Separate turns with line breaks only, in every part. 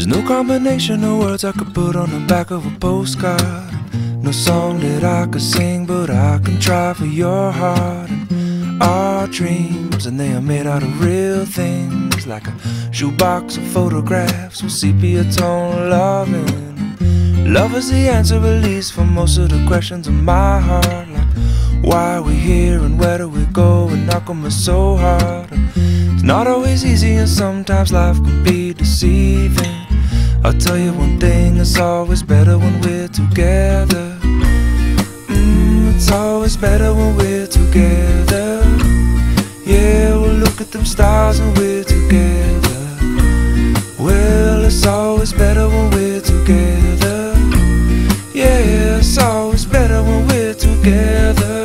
There's no combination of words I could put on the back of a postcard. No song that I could sing, but I can try for your heart. And our dreams, and they are made out of real things, like a shoebox of photographs with sepia tone loving. Love is the answer, at least, for most of the questions in my heart, like why are we here and where do we go, and how come it's so hard. It's not always easy, and sometimes life can be deceiving. I'll tell you one thing, it's always better when we're together. It's always better when we're together. Yeah, we'll look at them stars and we're together. Well, it's always better when we're together. Yeah, it's always better when we're together.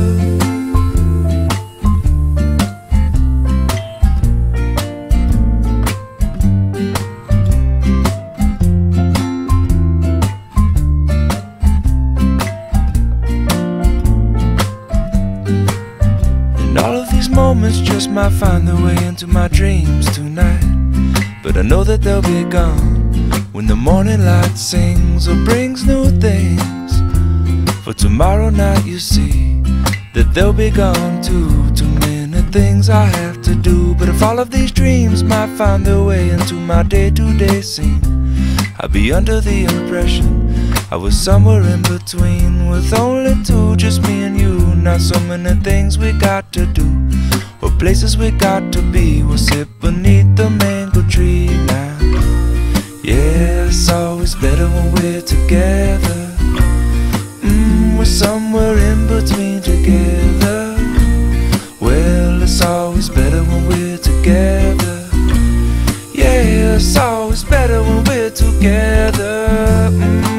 All of these moments just might find their way into my dreams tonight, but I know that they'll be gone when the morning light sings or brings new things. For tomorrow night you see that they'll be gone too. Too many things I have to do, but if all of these dreams might find their way into my day-to-day scene, I'd be under the impression I was somewhere in between, with only two, just me and you. Not so many things we got to do, or places we got to be. We'll sit beneath the mango tree now. Yeah, it's always better when we're together. We're somewhere in between together. Well, it's always better when we're together. Yeah, it's always better when we're together.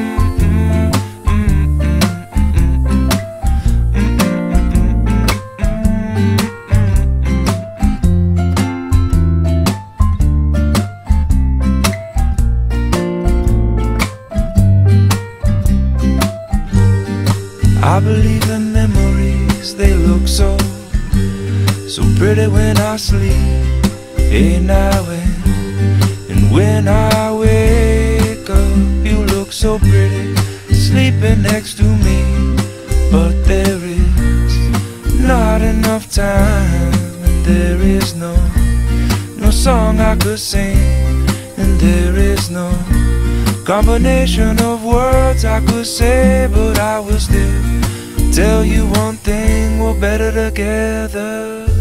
I believe in memories, they look so pretty when I sleep. Hey now and when I wake up, you look so pretty sleeping next to me. But there is not enough time, and there is no song I could sing, and there is no combination of words I could say, but I will still tell you one thing, we're better together.